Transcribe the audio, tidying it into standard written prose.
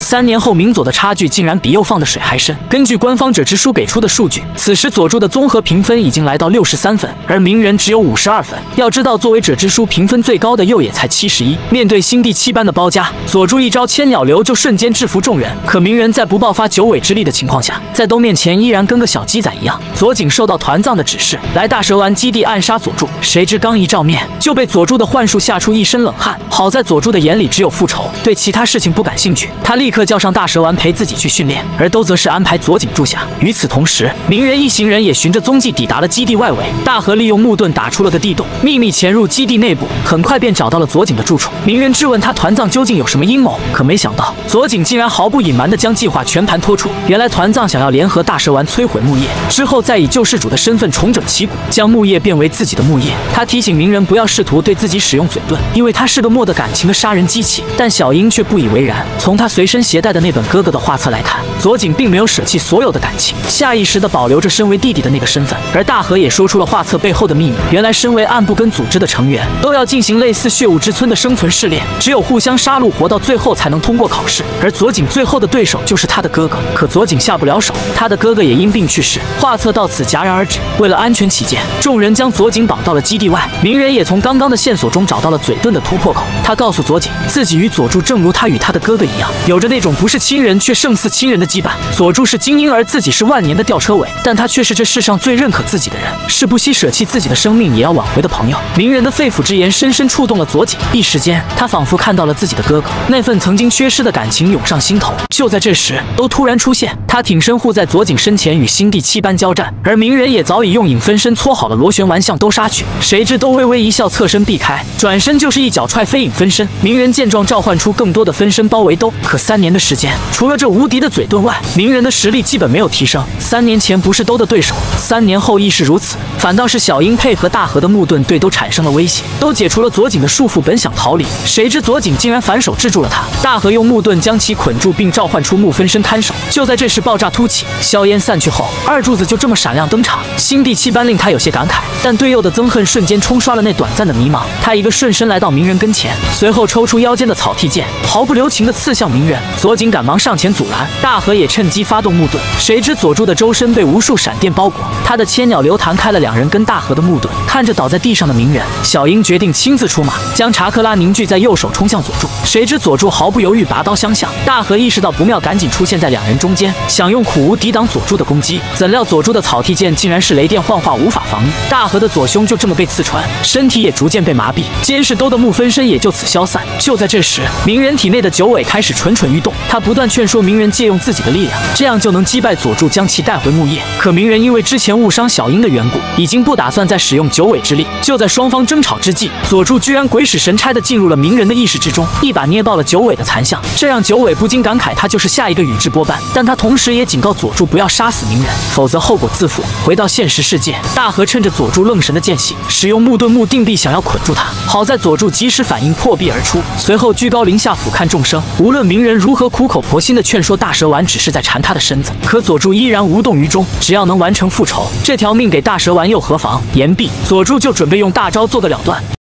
3年后，明佐的差距竟然比右放的水还深。根据官方者之书给出的数据，此时佐助的综合评分已经来到63分，而鸣人只有52分。要知道，作为者之书评分最高的右也才71。面对新第7班的包夹，佐助一招千鸟流就瞬间制服众人。可鸣人在不爆发九尾之力的情况下，在兜面前依然跟个小鸡仔一样。佐井受到团藏的指示，来大蛇丸基地暗杀佐助，谁知刚一照面就被佐助的幻术吓出一身冷汗。好在佐助的眼里只有复仇，对其他事情不感兴趣。他立刻叫上大蛇丸陪自己去训练，而兜则是安排佐井住下。与此同时，鸣人一行人也循着踪迹抵达了基地外围。大和利用木盾打出了个地洞，秘密潜入基地内部，很快便找到了佐井的住处。鸣人质问他团藏究竟有什么阴谋，可没想到佐井竟然毫不隐瞒地将计划全盘托出。原来团藏想要联合大蛇丸摧毁木叶，之后再以救世主的身份重整旗鼓，将木叶变为自己的木叶。他提醒鸣人不要试图对自己使用嘴遁，因为他是个没得感情的杀人机器。但小樱却不以为然。从他随身携带的那本哥哥的画册来看，佐井并没有舍弃所有的感情，下意识地保留着身为弟弟的那个身份。而大和也说出了画册背后的秘密，原来身为暗部跟组织的成员，都要进行类似血雾之村的生存试炼，只有互相杀戮活到最后才能通过考试。而佐井最后的对手就是他的哥哥，可佐井下不了手，他的哥哥也因病去世，画册到此戛然而止。为了安全起见，众人将佐井绑到了基地外。鸣人也从刚刚的线索中找到了嘴遁的突破口，他告诉佐井，自己与佐助正如他与他的哥哥一样，有着那种不是亲人却胜似亲人的羁绊。佐助是精英，而自己是万年的吊车尾，但他却是这世上最认可自己的人，是不惜舍弃自己的生命也要挽回的朋友。鸣人的肺腑之言深深触动了佐井，一时间他仿佛看到了自己的哥哥，那份曾经缺失的感情涌上心头。就在这时，都突然出现，他挺身护在佐井身前与新第7班交战，而鸣人也早已用影分身搓好了螺旋丸向兜杀去。谁知兜微微一笑，侧身避开，转身就是一脚踹飞影分身。鸣人见状召唤出更多的分身包围兜，可3年的时间，除了这无敌的嘴遁外，鸣人的实力基本没有提升。3年前不是兜的对手，3年后亦是如此，反倒是小樱配合大和的木盾对兜产生了威胁，都解除了佐井的束缚，本想逃离，谁知佐井竟然反手制住了他。大和用木盾将其捆住，并召唤出木分身看守。就在这时，爆炸突起，硝烟散去后，二柱子就这么闪亮登场。新第7班令他有些感慨，但对右的憎恨瞬间冲刷了那短暂的迷茫。他一个瞬身来到鸣人跟前，随后抽出腰间的草剃剑，毫不留情地刺向鸣人。佐井赶忙上前阻拦，大和也趁机发动木盾，谁知佐助的周身被无数闪电包裹，他的千鸟流弹开了两人跟大和的木盾。看着倒在地上的鸣人，小樱决定亲自出马，将查克拉凝聚在右手冲向佐助。谁知佐助毫不犹豫拔刀相向，大和意识到不妙，赶紧出现在两人中间，想用苦无抵挡佐助的攻击。怎料佐助的草剃剑竟然是雷电幻化，无法防御。大和的左胸就这么被刺穿，身体也逐渐被麻痹，监视兜的木分身也就此消散。就在这时，鸣人体内的九尾开始蠢蠢欲动，他不断劝说鸣人借用自己的力量，这样就能击败佐助，将其带回木叶。可鸣人因为之前误伤小樱的缘故，已经不打算再使用九尾之力。就在双方争吵之际，佐助居然鬼使神差地进入了鸣人的意识之中，一把捏爆了九尾的残像，这让九尾不禁感慨他就是下一个宇智波斑。但他同时也警告佐助不要杀死鸣人，否则后果自负。回到现实世界，大和趁着佐助愣神的间隙，使用木盾木定臂想要捆住他，好在佐助及时反应破壁而出，随后居高临下俯瞰众生。无论鸣人如何苦口婆心地劝说大蛇丸只是在缠他的身子，可佐助依然无动于衷，只要能完成复仇，这条命给大蛇丸又何妨？言毕，佐助就准备用大招做个了断。